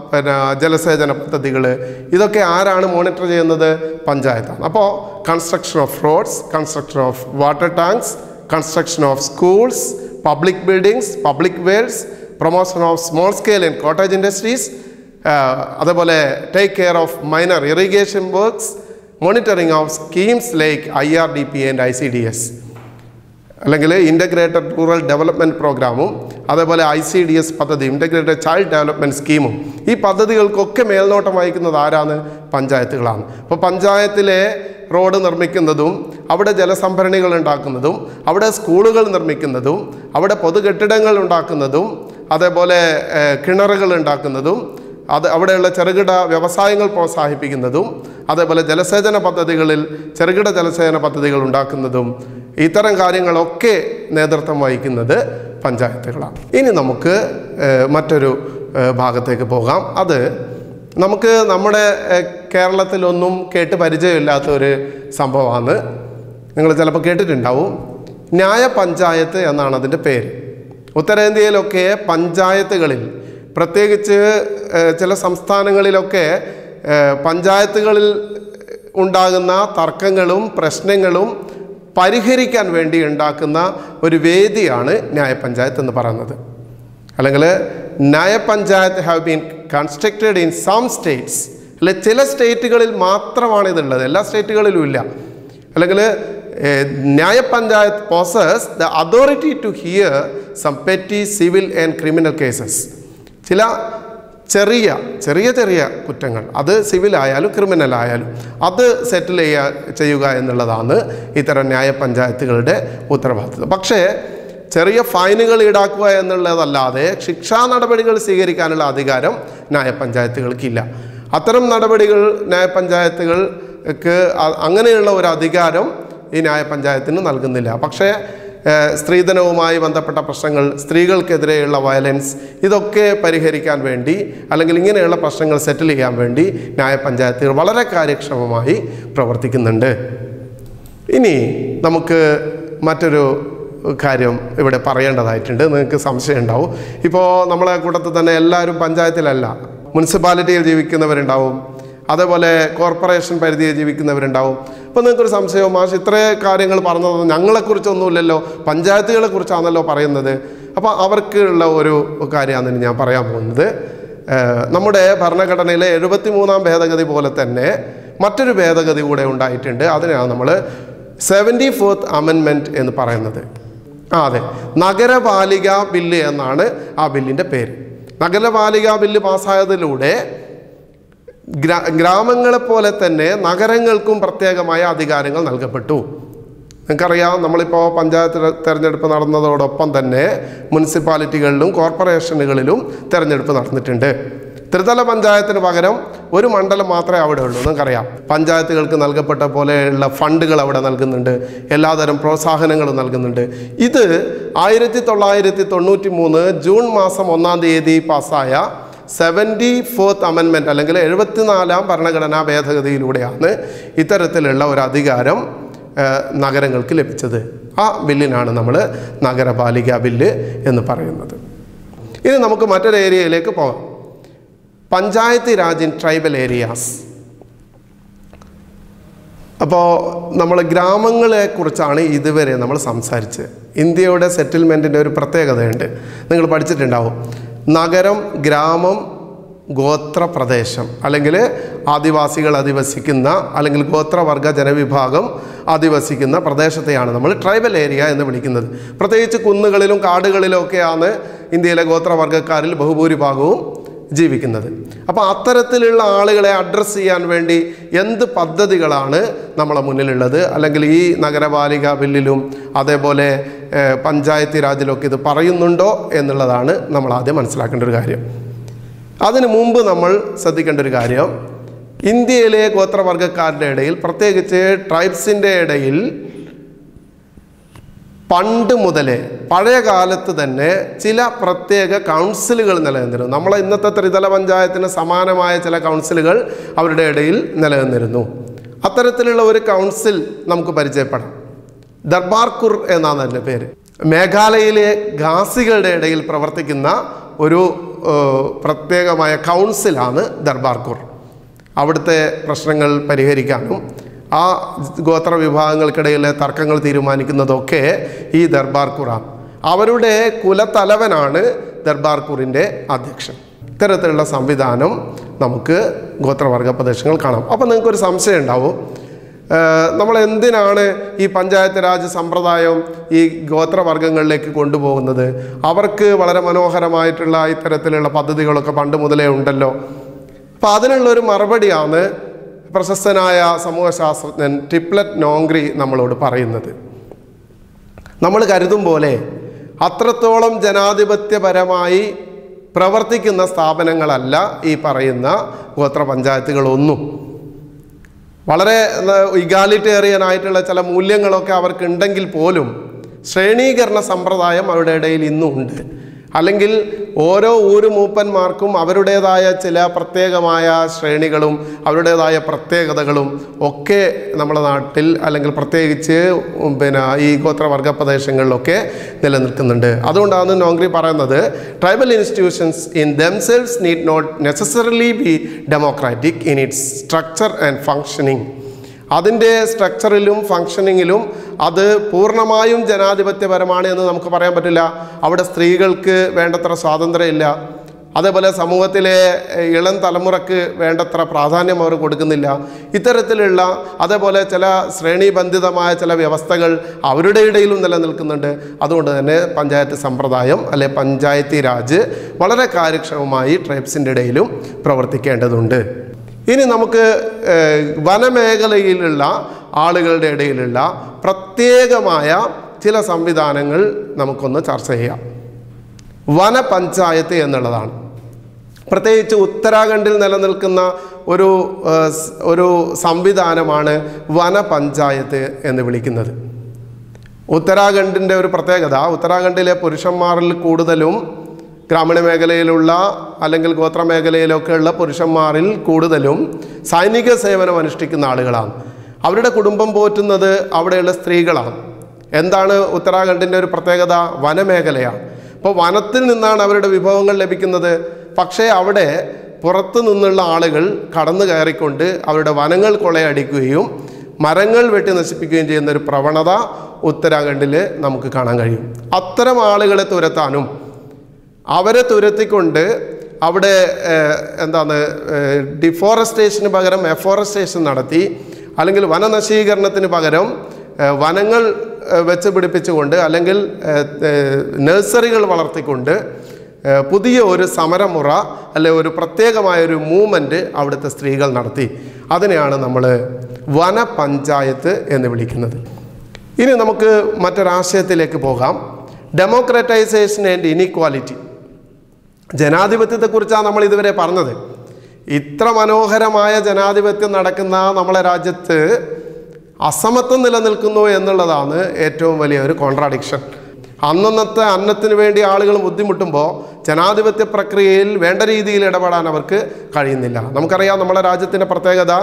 ജലസേചന പദ്ധതികൾ, ഇതൊക്കെ ആരാണ് മോണിറ്റർ ചെയ്യുന്നത്? പഞ്ചായത്താണ്. അപ്പോൾ construction of roads, construction of water tanks, construction of schools, public buildings, public wells, promotion of small scale and cottage industries, അതുപോലെ take care of minor irrigation works, monitoring of schemes like IRDP and ICDS, അല്ലെങ്കിൽ integrated rural development പ്രോഗ്രാമും അതേപോലെ ICDS പദ്ധതി, integrated child development സ്കീമും, ഈ പദ്ധതികൾക്കൊക്കെ മേൽനോട്ടം വഹിക്കുന്നത് ആരാണ്? പഞ്ചായത്തുകളാണ്. അപ്പോൾ പഞ്ചായത്തിലെ റോഡ് നിർമ്മിക്കുന്നതും അവിടെ ജലസംഭരണികൾ ഉണ്ടാക്കുന്നതും അവിടെ സ്കൂളുകൾ നിർമ്മിക്കുന്നതും അവിടെ പൊതുകെട്ടിടങ്ങൾ ഉണ്ടാക്കുന്നതും അതേപോലെ കിണറുകൾ ഉണ്ടാക്കുന്നതും അവിടെയുള്ള ചെറുകിട വ്യവസായങ്ങൾ പ്രോത്സാഹിപ്പിക്കുന്നതും അതേപോലെ ജലസേചന പദ്ധതികളിൽ ചെറുകിട ജലസേചന പദ്ധതികൾ ഉണ്ടാക്കുന്നതും ഇത്തരം കാര്യങ്ങളൊക്കെ നേതൃത്വം വഹിക്കുന്നത് പഞ്ചായത്തുകളാണ്. ഇനി നമുക്ക് മറ്റൊരു ഭാഗത്തേക്ക് പോകാം. അത് നമുക്ക് നമ്മുടെ കേരളത്തിലൊന്നും കേട്ട് പരിചയമില്ലാത്ത ഒരു സംഭവമാണ്. നിങ്ങൾ ചിലപ്പോൾ കേട്ടിട്ടുണ്ടാവും. ന്യായ പഞ്ചായത്ത് എന്നാണ് അതിൻ്റെ പേര്. ഉത്തരേന്ത്യയിലൊക്കെ പഞ്ചായത്തുകളിൽ, പ്രത്യേകിച്ച് ചില സംസ്ഥാനങ്ങളിലൊക്കെ പഞ്ചായത്തുകളിൽ ഉണ്ടാകുന്ന തർക്കങ്ങളും പ്രശ്നങ്ങളും പരിഹരിക്കാൻ വേണ്ടി ഉണ്ടാക്കുന്ന ഒരു വേദിയാണ് ന്യായപഞ്ചായത്ത് എന്ന് പറയുന്നത്. അല്ലെങ്കിൽ nyaya panchayat have been constructed in some states, അല്ലെ ചില സ്റ്റേറ്റുകളിൽ മാത്രമാണ് ഇതുള്ളത്, എല്ലാ സ്റ്റേറ്റുകളിലും ഇല്ല. അല്ലെങ്കിൽ ന്യായപഞ്ചായത്ത് possess the authority to hear some petty civil and criminal cases. ചില ചെറിയ ചെറിയ ചെറിയ കുറ്റങ്ങൾ, അത് സിവിലായാലും ക്രിമിനൽ ആയാലും അത് സെറ്റിൽ ചെയ്യുക എന്നുള്ളതാണ് ഇത്തരം ന്യായപഞ്ചായത്തുകളുടെ ഉത്തരവാദിത്വം. പക്ഷേ ചെറിയ ഫൈനുകൾ ഈടാക്കുക എന്നുള്ളതല്ലാതെ ശിക്ഷാ നടപടികൾ സ്വീകരിക്കാനുള്ള അധികാരം ന്യായപഞ്ചായത്തുകൾക്കില്ല. അത്തരം നടപടികൾ ന്യായപഞ്ചായത്തുകൾക്ക് അങ്ങനെയുള്ള ഒരു അധികാരം ഈ ന്യായപഞ്ചായത്തിന് നൽകുന്നില്ല. പക്ഷേ സ്ത്രീധനവുമായി ബന്ധപ്പെട്ട പ്രശ്നങ്ങൾ, സ്ത്രീകൾക്കെതിരെയുള്ള വയലൻസ്, ഇതൊക്കെ പരിഹരിക്കാൻ വേണ്ടി അല്ലെങ്കിൽ ഇങ്ങനെയുള്ള പ്രശ്നങ്ങൾ സെറ്റിൽ ചെയ്യാൻ വേണ്ടി ന്യായപഞ്ചായത്തുകൾ വളരെ കാര്യക്ഷമമായി പ്രവർത്തിക്കുന്നുണ്ട്. ഇനി നമുക്ക് മറ്റൊരു കാര്യം ഇവിടെ പറയേണ്ടതായിട്ടുണ്ട്. നിങ്ങൾക്ക് സംശയം ഉണ്ടാവും. ഇപ്പോൾ നമ്മളെ കൂട്ടത്തിൽ തന്നെ എല്ലാവരും പഞ്ചായത്തിലല്ല, മുനിസിപ്പാലിറ്റിയിൽ ജീവിക്കുന്നവരുണ്ടാവും, അതേപോലെ കോർപ്പറേഷൻ പരിധിയിൽ ജീവിക്കുന്നവരുണ്ടാവും. അപ്പോൾ നിങ്ങൾക്കൊരു സംശയവും, മാഷ് ഇത്രേ കാര്യങ്ങൾ പറഞ്ഞത് ഞങ്ങളെക്കുറിച്ചൊന്നുമില്ലല്ലോ, പഞ്ചായത്തുകളെ കുറിച്ചാണല്ലോ പറയുന്നത്. അപ്പോൾ അവർക്കുള്ള ഒരു കാര്യമാണ് ഞാൻ പറയാൻ പോകുന്നത്. നമ്മുടെ ഭരണഘടനയിലെ 73-ാം ഭേദഗതി പോലെ തന്നെ മറ്റൊരു ഭേദഗതി കൂടെ ഉണ്ടായിട്ടുണ്ട്. അതിനാണ് നമ്മൾ 74th അമെൻമെൻറ്റ് എന്ന് പറയുന്നത്. അതെ, നഗരപാലിക ബില്ല് എന്നാണ് ആ ബില്ലിൻ്റെ പേര്. നഗരപാലിക ബില്ല് പാസ്സായതിലൂടെ ഗ്രാമങ്ങളെപ്പോലെ തന്നെ നഗരങ്ങൾക്കും പ്രത്യേകമായ അധികാരങ്ങൾ നൽകപ്പെട്ടു. നിങ്ങൾക്കറിയാം, നമ്മളിപ്പോൾ പഞ്ചായത്ത് തിരഞ്ഞെടുപ്പ് നടന്നതോടൊപ്പം തന്നെ മുനിസിപ്പാലിറ്റികളിലും കോർപ്പറേഷനുകളിലും തിരഞ്ഞെടുപ്പ് നടന്നിട്ടുണ്ട്. ത്രിതല പഞ്ചായത്തിന് പകരം ഒരു മണ്ഡലം മാത്രമേ അവിടെ ഉള്ളൂ. നിങ്ങൾക്കറിയാം, പഞ്ചായത്തുകൾക്ക് നൽകപ്പെട്ട പോലെയുള്ള ഫണ്ടുകൾ അവിടെ നൽകുന്നുണ്ട്, എല്ലാതരം പ്രോത്സാഹനങ്ങളും നൽകുന്നുണ്ട്. ഇത് 1993 ജൂൺ മാസം 1-ാം തീയതി പാസ്സായ 74th അമെൻമെൻറ്റ് അല്ലെങ്കിൽ 74-ാം ഭരണഘടനാ ഭേദഗതിയിലൂടെയാണ് ഇത്തരത്തിലുള്ള ഒരു അധികാരം നഗരങ്ങൾക്ക് ലഭിച്ചത്. ആ ബില്ലിനാണ് നമ്മൾ നഗരപാലിക ബില്ല് എന്ന് പറയുന്നത്. ഇനി നമുക്ക് മറ്റൊരു ഏരിയയിലേക്ക് പോകാം. Panchayat raj in tribal areas. അപ്പോൾ നമ്മൾ ഗ്രാമങ്ങളെക്കുറിച്ചാണ് ഇതുവരെ നമ്മൾ സംസാരിച്ചത്. ഇന്ത്യയുടെ സെറ്റിൽമെൻറ്റിൻ്റെ ഒരു പ്രത്യേകതയുണ്ട്, നിങ്ങൾ പഠിച്ചിട്ടുണ്ടാവും. നഗരം, ഗ്രാമം, ഗോത്രപ്രദേശം, അല്ലെങ്കിൽ ആദിവാസികൾ അധിവസിക്കുന്ന അല്ലെങ്കിൽ ഗോത്രവർഗ ജനവിഭാഗം അധിവസിക്കുന്ന പ്രദേശത്തെയാണ് നമ്മൾ ട്രൈബൽ ഏരിയ എന്ന് വിളിക്കുന്നത്. പ്രത്യേകിച്ച് കുന്നുകളിലും കാടുകളിലും ഒക്കെയാണ് ഇന്ത്യയിലെ ഗോത്രവർഗ്ഗക്കാരിൽ ബഹുഭൂരിഭാഗവും ജീവിക്കുന്നത്. അപ്പോൾ അത്തരത്തിലുള്ള ആളുകളെ അഡ്രസ്സ് ചെയ്യാൻ വേണ്ടി എന്ത് പദ്ധതികളാണ് നമ്മളെ മുന്നിലുള്ളത്, അല്ലെങ്കിൽ ഈ നഗരപാലിക ബില്ലിലും അതേപോലെ പഞ്ചായത്ത് രാജിലൊക്കെ ഇത് പറയുന്നുണ്ടോ എന്നുള്ളതാണ് നമ്മൾ ആദ്യം മനസ്സിലാക്കേണ്ട ഒരു കാര്യം. അതിനു മുമ്പ് നമ്മൾ ശ്രദ്ധിക്കേണ്ട ഒരു കാര്യം, ഇന്ത്യയിലെ ഗോത്രവർഗ്ഗക്കാരുടെ ഇടയിൽ, പ്രത്യേകിച്ച് ട്രൈബ്സിൻ്റെ ഇടയിൽ പണ്ട് മുതലേ പഴയ കാലത്ത് തന്നെ ചില പ്രത്യേക കൗൺസിലുകൾ നിലനിന്നിരുന്നു. നമ്മളെ ഇന്നത്തെ ത്രിതല പഞ്ചായത്തിന് സമാനമായ ചില കൗൺസിലുകൾ അവരുടെ ഇടയിൽ നിലനിന്നിരുന്നു. അത്തരത്തിലുള്ള ഒരു കൗൺസിൽ നമുക്ക് പരിചയപ്പെടാം. ദർബാർകുർ എന്നാണ് അതിൻ്റെ പേര്. മേഘാലയയിലെ ഖാസികളുടെ ഇടയിൽ പ്രവർത്തിക്കുന്ന ഒരു പ്രത്യേകമായ കൗൺസിലാണ് ദർബാർകുർ. അവിടുത്തെ പ്രശ്നങ്ങൾ പരിഹരിക്കാനും ആ ഗോത്ര വിഭാഗങ്ങൾക്കിടയിലെ തർക്കങ്ങൾ തീരുമാനിക്കുന്നതൊക്കെ ഈ ദർബാർകുറാണ്. അവരുടെ കുലത്തലവനാണ് ദർബാർകുറിൻ്റെ അധ്യക്ഷൻ. ഇത്തരത്തിലുള്ള സംവിധാനം നമുക്ക് ഗോത്രവർഗ പ്രദേശങ്ങൾ കാണാം. അപ്പോൾ നിങ്ങൾക്കൊരു സംശയം ഉണ്ടാവും, നമ്മൾ എന്തിനാണ് ഈ പഞ്ചായത്ത് രാജ് സമ്പ്രദായം ഈ ഗോത്രവർഗ്ഗങ്ങളിലേക്ക് കൊണ്ടുപോകുന്നത്? അവർക്ക് വളരെ മനോഹരമായിട്ടുള്ള ഇത്തരത്തിലുള്ള പദ്ധതികളൊക്കെ പണ്ട് മുതലേ ഉണ്ടല്ലോ. അപ്പോൾ അതിനുള്ളൊരു മറുപടിയാണ് പ്രശസ്തനായ സമൂഹശാസ്ത്രജ്ഞൻ ടിപ്ലറ്റ് നോങ്ക്രി നമ്മളോട് പറയുന്നത്. നമ്മൾ കരുതും പോലെ അത്രത്തോളം ജനാധിപത്യപരമായി പ്രവർത്തിക്കുന്ന സ്ഥാപനങ്ങളല്ല ഈ പറയുന്ന ഗോത്ര പഞ്ചായത്തുകളൊന്നും. വളരെ ഇഗാലിറ്റേറിയൻ ആയിട്ടുള്ള ചില മൂല്യങ്ങളൊക്കെ അവർക്കുണ്ടെങ്കിൽ പോലും ശ്രേണീകരണ സമ്പ്രദായം അവരുടെ ഇടയിൽ ഇന്നും ഉണ്ട്. അല്ലെങ്കിൽ ഓരോ ഊര് മൂപ്പന്മാർക്കും അവരുടേതായ ചില പ്രത്യേകമായ ശ്രേണികളും അവരുടേതായ പ്രത്യേകതകളും ഒക്കെ നമ്മുടെ നാട്ടിൽ, അല്ലെങ്കിൽ പ്രത്യേകിച്ച് ഈ ഗോത്രവർഗ പ്രദേശങ്ങളിലൊക്കെ നിലനിൽക്കുന്നുണ്ട്. അതുകൊണ്ടാണ് നോങ്ക്രി പറയുന്നത്, tribal institutions in themselves need not necessarily be democratic in its structure and functioning. അതിൻ്റെ സ്ട്രക്ചറിലും ഫങ്ഷനിങ്ങിലും അത് പൂർണ്ണമായും ജനാധിപത്യപരമാണ് എന്ന് നമുക്ക് പറയാൻ പറ്റില്ല. അവിടെ സ്ത്രീകൾക്ക് വേണ്ടത്ര സ്വാതന്ത്ര്യമില്ല. അതേപോലെ സമൂഹത്തിലെ ഇളം തലമുറക്ക് വേണ്ടത്ര പ്രാധാന്യം അവർ കൊടുക്കുന്നില്ല. ഇത്തരത്തിലുള്ള അതേപോലെ ചില ശ്രേണീബന്ധിതമായ ചില വ്യവസ്ഥകൾ അവരുടെ ഇടയിലും നിലനിൽക്കുന്നുണ്ട്. അതുകൊണ്ട് തന്നെ പഞ്ചായത്ത് സമ്പ്രദായം അല്ലെ പഞ്ചായത്തി രാജ് വളരെ കാര്യക്ഷമമായി ട്രൈബ്സിൻ്റെ ഇടയിലും പ്രവർത്തിക്കേണ്ടതുണ്ട്. ഇനി നമുക്ക് വനമേഖലയിലുള്ള ആളുകളുടെ ഇടയിലുള്ള പ്രത്യേകമായ ചില സംവിധാനങ്ങൾ നമുക്കൊന്ന് ചർച്ച ചെയ്യാം. വനപഞ്ചായത്ത് എന്നുള്ളതാണ്. പ്രത്യേകിച്ച് ഉത്തരാഖണ്ഡിൽ നിലനിൽക്കുന്ന ഒരു സംവിധാനമാണ് വനപഞ്ചായത്ത് എന്ന് വിളിക്കുന്നത്. ഉത്തരാഖണ്ഡിൻ്റെ ഒരു പ്രത്യേകത, ഉത്തരാഖണ്ഡിലെ പുരുഷന്മാരിൽ കൂടുതലും ഗ്രാമീണ മേഖലയിലുള്ള അല്ലെങ്കിൽ ഗോത്രമേഖലയിലൊക്കെയുള്ള പുരുഷന്മാരിൽ കൂടുതലും സൈനിക സേവനം അനുഷ്ഠിക്കുന്ന ആളുകളാണ്. അവരുടെ കുടുംബം പോറ്റുന്നത് അവിടെയുള്ള സ്ത്രീകളാണ്. എന്താണ് ഉത്തരാഖണ്ഡിൻ്റെ ഒരു പ്രത്യേകത? വനമേഖലയാണ്. അപ്പോൾ വനത്തിൽ നിന്നാണ് അവരുടെ വിഭവങ്ങൾ ലഭിക്കുന്നത്. പക്ഷേ അവിടെ പുറത്തു നിന്നുള്ള ആളുകൾ കടന്നു കയറിക്കൊണ്ട് അവരുടെ വനങ്ങൾ കൊള്ളയടിക്കുകയും മരങ്ങൾ വെട്ടി നശിപ്പിക്കുകയും ചെയ്യുന്ന ഒരു പ്രവണത ഉത്തരാഖണ്ഡിൽ നമുക്ക് കാണാൻ കഴിയും. അത്തരം ആളുകളെ തുരത്താനും അവരെ തുരത്തിക്കൊണ്ട് അവിടെ ഡിഫോറസ്റ്റേഷന് പകരം എഫോറസ്റ്റേഷൻ നടത്തി, അല്ലെങ്കിൽ വനനശീകരണത്തിന് പകരം വനങ്ങൾ വെച്ച് പിടിപ്പിച്ചുകൊണ്ട് അല്ലെങ്കിൽ നഴ്സറികൾ വളർത്തിക്കൊണ്ട് പുതിയ ഒരു സമരമുറ അല്ലെ ഒരു പ്രത്യേകമായൊരു മൂവ്മെൻറ്റ് അവിടുത്തെ സ്ത്രീകൾ നടത്തി. അതിനെയാണ് നമ്മൾ വനപഞ്ചായത്ത് എന്ന് വിളിക്കുന്നത്. ഇനി നമുക്ക് മറ്റൊരാശയത്തിലേക്ക് പോകാം. Democratisation and inequality. ജനാധിപത്യത്തെക്കുറിച്ചാണ് നമ്മൾ ഇതുവരെ പറഞ്ഞത്. ഇത്ര മനോഹരമായ ജനാധിപത്യം നടക്കുന്ന നമ്മളെ രാജ്യത്ത് അസമത്വം നിലനിൽക്കുന്നു എന്നുള്ളതാണ് ഏറ്റവും വലിയ ഒരു കോൺട്രാഡിക്ഷൻ. അന്നന്നത്തെ അന്നത്തിന് വേണ്ടി ആളുകൾ ബുദ്ധിമുട്ടുമ്പോൾ ജനാധിപത്യ പ്രക്രിയയിൽ വേണ്ട രീതിയിൽ ഇടപെടാൻ അവർക്ക് കഴിയുന്നില്ല. നമുക്കറിയാം നമ്മളെ രാജ്യത്തിൻ്റെ പ്രത്യേകത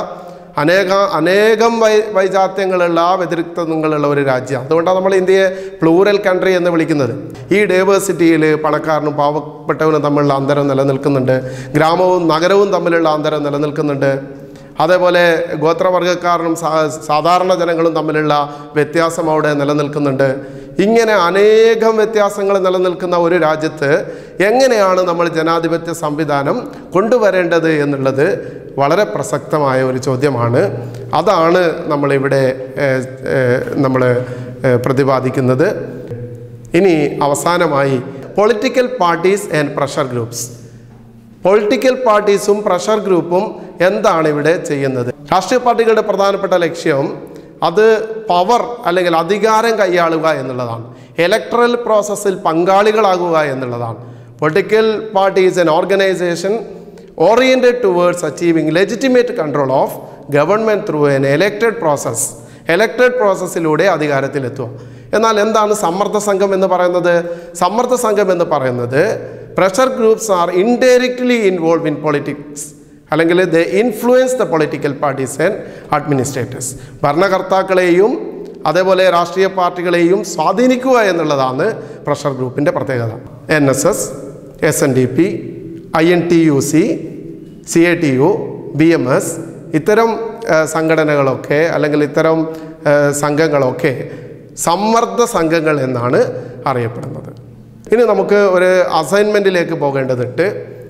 അനേകം വൈജാത്യങ്ങളുള്ള വ്യതിരിക്തങ്ങളുള്ള ഒരു രാജ്യമാണ്. അതുകൊണ്ടാണ് നമ്മൾ ഇന്ത്യയെ പ്ലൂറൽ കൺട്രി എന്ന് വിളിക്കുന്നത്. ഈ ഡൈവേഴ്സിറ്റിയിൽ പണക്കാരനും പാവപ്പെട്ടവനും തമ്മിലുള്ള അന്തരം നിലനിൽക്കുന്നുണ്ട്. ഗ്രാമവും നഗരവും തമ്മിലുള്ള അന്തരം നിലനിൽക്കുന്നുണ്ട്. അതേപോലെ ഗോത്രവർഗ്ഗക്കാരനും സാധാരണ ജനങ്ങളും തമ്മിലുള്ള വ്യത്യാസം അവിടെ നിലനിൽക്കുന്നുണ്ട്. ഇങ്ങനെ അനേകം വ്യത്യാസങ്ങൾ നിലനിൽക്കുന്ന ഒരു രാജ്യത്ത് എങ്ങനെയാണ് നമ്മൾ ജനാധിപത്യ സംവിധാനം കൊണ്ടുവരേണ്ടത് എന്നുള്ളത് വളരെ പ്രസക്തമായ ഒരു ചോദ്യമാണ്. അതാണ് നമ്മളിവിടെ നമ്മൾ പ്രതിപാദിക്കുന്നത്. ഇനി അവസാനമായി political parties and pressure groups. Political പാർട്ടീസും പ്രഷർ ഗ്രൂപ്പും എന്താണ് ഇവിടെ ചെയ്യുന്നത്? രാഷ്ട്രീയ പാർട്ടികളുടെ പ്രധാനപ്പെട്ട ലക്ഷ്യം അത് പവർ അല്ലെങ്കിൽ അധികാരം കൈയാളുക എന്നുള്ളതാണ്. ഇലക്ടറൽ പ്രോസസ്സിൽ പങ്കാളികളാകുക എന്നുള്ളതാണ്. Political party is an organisation oriented towards achieving legitimate control of government through an elected process. Elected പ്രോസസ്സിലൂടെ അധികാരത്തിലെത്തുക. എന്നാൽ എന്താണ് സമ്മർദ്ദ സംഘം എന്ന് പറയുന്നത്? സമ്മർദ്ദ സംഘം എന്ന് പറയുന്നത് pressure groups are indirectly involve in politics, അല്ലെങ്കിൽ the influence the political parties and administrators. ഭരണകർത്താക്കളെയും അതേപോലെ രാഷ്ട്രീയ പാർട്ടികളെയും സ്വാധീനിക്കുക എന്നുള്ളതാണ് പ്രഷർ ഗ്രൂപ്പിൻ്റെ പ്രത്യേകത. NSS, SNDP, INTUC, CATU, BMS ഇത്തരം സംഘടനകളൊക്കെ അല്ലെങ്കിൽ ഇത്തരം സംഘങ്ങളൊക്കെ സമ്മർദ്ദ സംഘങ്ങൾ എന്നാണ് അറിയപ്പെടുന്നത്. ഇനി നമുക്ക് ഒരു അസൈൻമെൻറ്റിലേക്ക് പോകേണ്ടതുണ്ട്.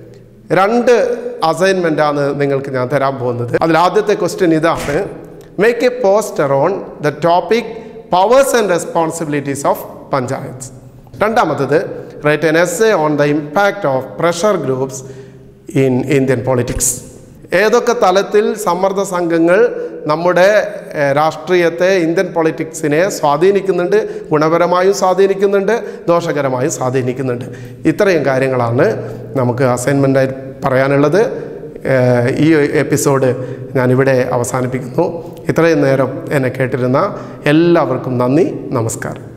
2 അസൈൻമെൻറ്റാണ് നിങ്ങൾക്ക് ഞാൻ തരാൻ പോകുന്നത്. അതിൽ ആദ്യത്തെ ക്വസ്റ്റ്യൻ ഇതാണ്: make a poster on the topic powers and responsibilities of panchayats. രണ്ടാമത്തത് write an essay on the impact of pressure groups in Indian politics. ഏതൊക്കെ തലത്തിൽ സമ്മർദ്ദ സംഘങ്ങൾ നമ്മുടെ രാഷ്ട്രീയത്തെ, ഇന്ത്യൻ പൊളിറ്റിക്സിനെ സ്വാധീനിക്കുന്നുണ്ട്, ഗുണപരമായും സ്വാധീനിക്കുന്നുണ്ട്, ദോഷകരമായും സ്വാധീനിക്കുന്നുണ്ട്. ഇത്രയും കാര്യങ്ങളാണ് നമുക്ക് അസൈൻമെൻറ്റായി പറയാനുള്ളത്. ഈ എപ്പിസോഡ് ഞാനിവിടെ അവസാനിപ്പിക്കുന്നു. ഇത്രയും നേരം എന്നെ കേട്ടിരുന്ന എല്ലാവർക്കും നന്ദി, നമസ്കാരം.